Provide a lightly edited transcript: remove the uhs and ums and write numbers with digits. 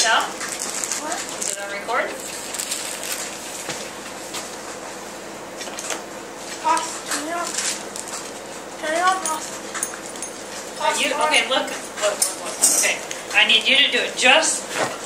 Sal? What? Is it on record? Pause. Turn it off. Turn it off. Pause. Okay, look. Okay, I need you to do it. Just